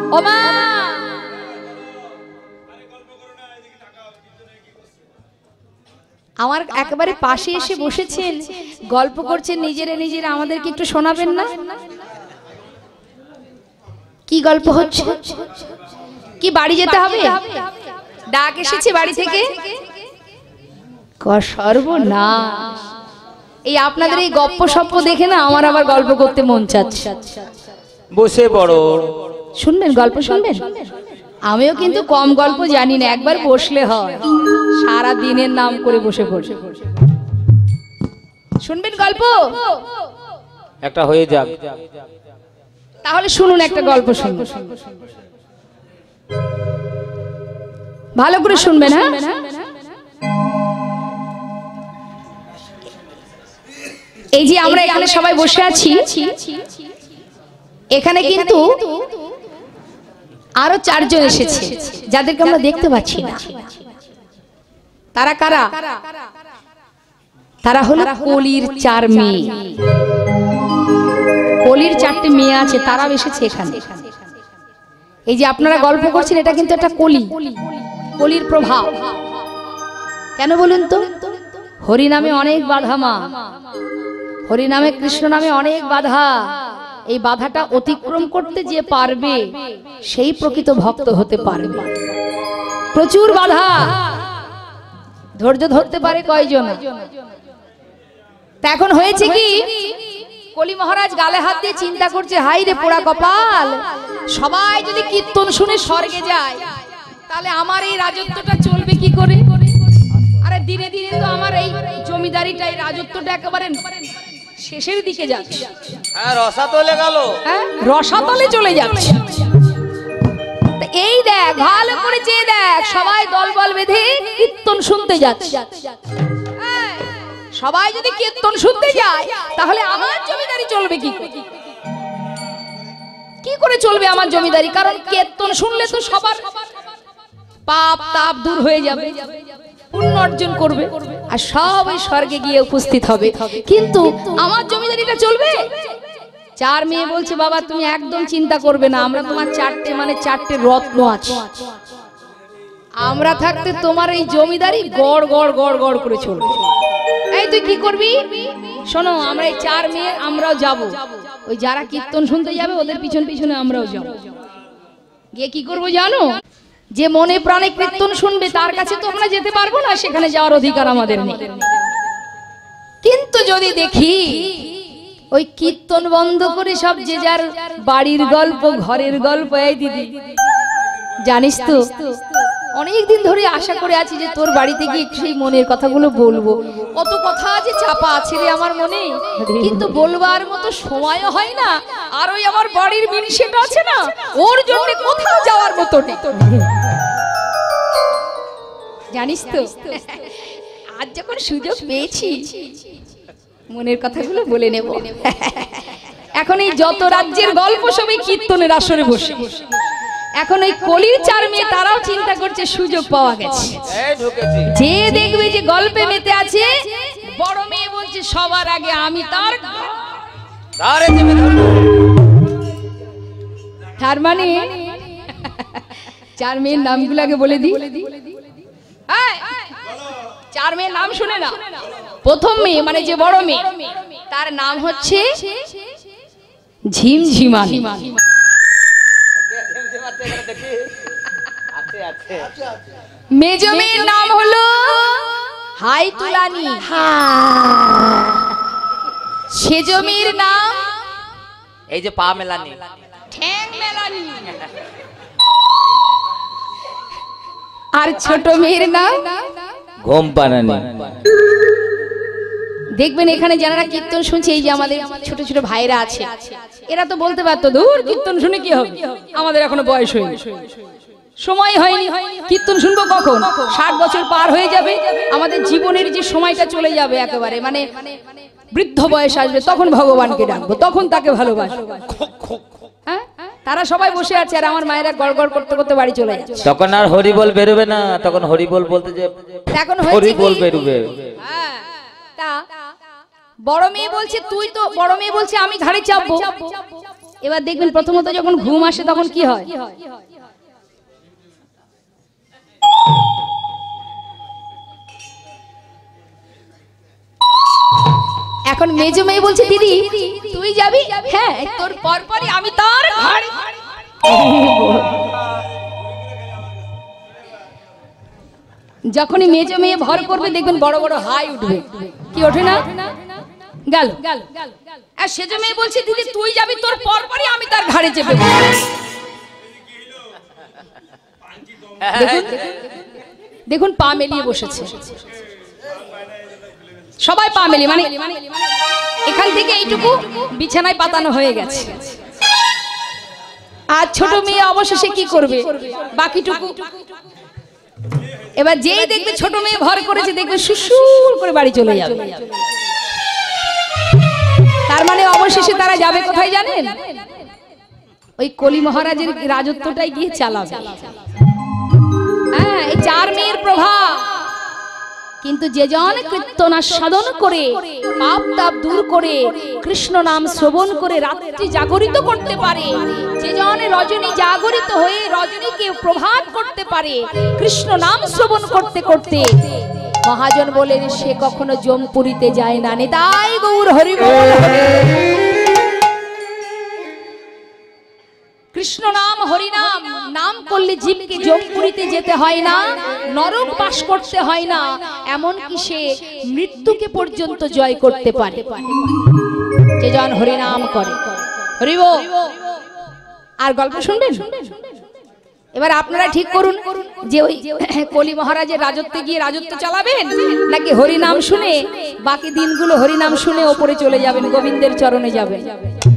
ও মা, আমার একেবারে পাশে এসে বসেছেন, গল্প করছেন নিজেরা নিজেরা, আমাদেরকে একটু শোনাবেন না? কি গল্প হচ্ছে? কি বাড়ি যেতে হবে? ডাক এসেছে বাড়ি থেকে? সর্বনাশ! এই আপনাদের এই গপ্প সপ্প দেখে না আমার আবার গল্প করতে মন চাচ্ছে। বসে পড়ো, শুনবেন? গল্প শুনবেন? আমিও কিন্তু কম গল্প জানি না, একবার বসলে হয়, সারা দিনের নাম করে বসে পড়ে। শুনবেন গল্প? একটা হয়ে যাক। তাহলে শুনুন, একটা গল্প শুনুন, ভালো করে শুনবেন। হ্যাঁ, এই যে আমরা এখানে সবাই বসে আছি, এখানে কিন্তু আরো 4 জন এসেছে যাদেরকে আমরা দেখতে পাচ্ছি না। তারা কারা? তারা হলো কলির 4 মেয়ে। কলির 4টে মেয়ে আছে, তারাও এসেছে এখানে। এই যে আপনারা গল্প করছেন, এটা কিন্তু একটা কলি, কলির প্রভাব। কেন বলুন তো? হরি নামে অনেক বাধা মা, হরি নামে কৃষ্ণ নামে অনেক বাধা। এই বাধাটা অতিক্রম করতে যে পারবে সেই প্রকৃত ভক্ত হতে পারবে। প্রচুর বাধা, ধৈর্য ধরতে পারে কয়জন? তা এখন হয়েছে কি, কলি মহারাজ গালে হাত দিয়ে চিন্তা করছে, হাই রে পোড়া কপাল, সবাই যদি কীর্তন শুনে স্বর্গে যায় তাহলে আমার এই রাজত্বটা চলবে কি করে? আরে দিনে দিনে তো আমার এই জমিদারিটা, এই রাজত্বটা একেবারে শেষের দিকে যাচ্ছে। হ্যাঁ, রসাতলে গেল। হ্যাঁ, রসাতলে চলে যাচ্ছে। এই দেখ, ভালো করে চেয়ে দেখ, সবাই দলবল বেঁধে কীর্তন শুনতে যাচ্ছে। সবাই যদি কীর্তন শুনতে যায় তাহলে আমার জমিদারি চলবে কি করে? কি করে চলবে আমার জমিদারি? কারণ কীর্তন শুনলে তো সবার পাপ তাপ দূর হয়ে যাবে, পুণ্য অর্জন করবে, আর সবাই স্বর্গে গিয়ে উপস্থিত হবে। কিন্তু আমার জমিদারিটা চলবে? 4 মেয়ে বলছে, বাবা তুমি একদম চিন্তা করবে না, আমরা তোমার 4টে রত্ন আছে, আমরা থাকতে তোমার এই জমিদারি গড় গড় গড় গড় করে চলবে। এই তুই কি করবি? শোনো, আমরা এই 4 মেয়ে আমরাও যাব, ওই যারা কীর্তন শুনতে যাবে ওদের পিছন পিছনে আমরাও যাব। গিয়ে কি করবো জানো? যে মনে প্রাণে কীর্তন শুনবে তার কাছে তো আমরা যেতে পারবো না, সেখানে যাওয়ার অধিকার আমাদের নেই। কিন্তু যদি দেখি ওই কীর্তন বন্ধ করে সব যে যার বাড়ির গল্প, ঘরের গল্প, এই দিদি জানিস তো অনেকদিন ধরে আশা করে আছি যে তোর বাড়িতে গিয়ে সেই মনের কথাগুলো বলবো, কত কথা আছে চাপা আছে রে আমার মনে, কিন্তু বলবার মতো সময়ও হয় না। আর ওই আমার বাড়ির মিনিশেটা আছে না, ওর জন্য কোথাও যাওয়ার মতো নেই, জানিস তো। আজ যখন সুযোগ পেয়েছি মনের কথাগুলো বলে নেব। এখন এই যত রাজ্যের গল্প সবই কীর্তনের আসরে বসে, এখন এই কলির 4 মেয়ে তারাও চিন্তা করছে সুযোগ পাওয়া গেছে। যে দেখবে যে গল্পে মেতে আছে, বড় মেয়ে বলছে সবার আগে আমি তার মানে 4 মেয়ের নামগুলো আগে বলে দিই। 4 মেয়ের নাম শুনে না। প্রথম মেয়ে মানে যে বড় মেয়ে, তার নাম হচ্ছে ঝিমঝিমানি। মেজ মেয়ের নাম হলো হাই তুলানি। সেজ মেয়ের নাম এই যে পা মেলানি, ঠ্যাং মেলানি। আর ছোট মেয়ের নাম ঘুম পানানি। দেখবেন এখানে যারা কীর্তন শুনছে, এই যে আমাদের ছোট ছোট ভাইরা আছে, এরা তো বলতে পারতো দূর কীর্তন শুনে কি হবে, আমাদের এখনো বয়স হয়নি, সময় হয়নি, কীর্তন শুনবো কখন? 60 বছর পার হয়ে যাবে, আমাদের জীবনের যে সময়টা চলে যাবে একেবারে, মানে বৃদ্ধ বয়স আসবে, তখন ভগবানকে ডাকবো, তখন তাকে ভালোবাসবো। হ্যাঁ, তারা সবাই বসে আছে আর আমার মায়েরা গড়গড় করতে করতে বাড়ি চলে যাচ্ছে। তখন আর হরিবল বেরোবে না, তখন হরিবল বলতে যে এখন হরিবল বেরোবে। হ্যাঁ, তা বড় মেয়ে বলছে তুই তো, বড় মেয়ে বলছে আমি ঘাড়ে চাপবো, এবার দেখবেন প্রথমত যখন ঘুম আসে তখন কি হয়, এখন মেজো মেয়ে বলছে দিদি তুই যাবি, হ্যাঁ তোর পরপরই আমি তার ঘাড়ে। যখনই মেজো মেয়ে ভর করবে দেখবেন বড় বড় হাই উঠবে, কি ওঠে না, গেল। আর সেজো মেয়ে বলছে দিদি তুই যাবি তোর পরপরই আমি তার ঘাড়ে চেপে বসবো। দেখুন পা মেলিয়ে বসেছে সবাই, পা মেলিয়ে মানে এখান থেকে এইটুকু বিছানায় পাতানো হয়ে গেছে। আর ছোট মেয়ে অবশেষে কি করবে, বাকিটুকু এবার যেই দেখবে ছোট মেয়ে ভর করেছে দেখবে সুসুর করে বাড়ি চলে যাবে। তার মানে অবশেষে তারা যাবে কোথায় জানেন, ওই কলি মহারাজের রাজত্বটাই গিয়ে চালাবে। হ্যাঁ, এই চার মেয়ের প্রভাব। কিন্তু যে জন কীর্তনা সাধন করে পাপ তাপ দূর করে কৃষ্ণ নাম শ্রবণ করে রাত্রি জাগরিত করতে পারে, যে জন রজনী জাগরিত হয়ে রজনীকে প্রভাত করতে পারে কৃষ্ণ নাম শ্রবণ করতে করতে, মহাজন বলেন সে কখনো যমপুরীতে যায় না। নিতাই গৌর হরি বল। কৃষ্ণ নাম হরি নাম নাম করলে জীবকে যমপুরীতে যেতে হয় না, নরক বাস করতে হয় না, এমন কি সে মৃত্যুকে পর্যন্ত জয় করতে পারে যে জন হরি নাম করে। হরি বল। আর গল্প শুনবেন? এবার আপনারা ঠিক করুন যে ওই কলি মহারাজের রাজত্বে গিয়ে রাজত্ব চালাবেন নাকি হরি নাম শুনে বাকি দিনগুলো হরি নাম শুনে ওপরে চলে যাবেন, গোবিন্দের চরণে যাবেন।